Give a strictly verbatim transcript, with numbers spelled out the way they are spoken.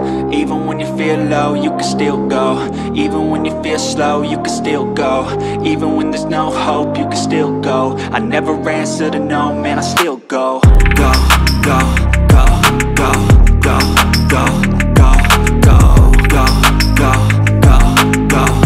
Even when you feel low, you can still go. Even when you feel slow, you can still go. Even when there's no hope, you can still go. I never answer to no, man, I still go. Go, go.